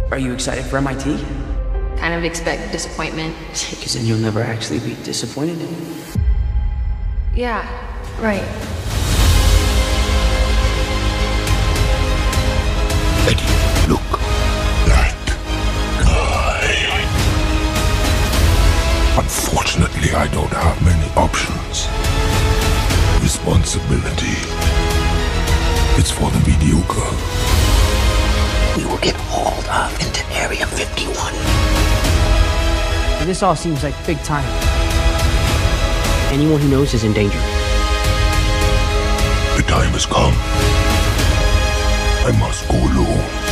Are you excited for MIT? Kind of expect disappointment. Because then you'll never actually be disappointed in me. Yeah, right. Eddie, look. That guy. Unfortunately, I don't have many options. Responsibility. It's for the mediocre. We will get hauled off into Area 51. This all seems like big time. Anyone who knows is in danger. The time has come. I must go alone.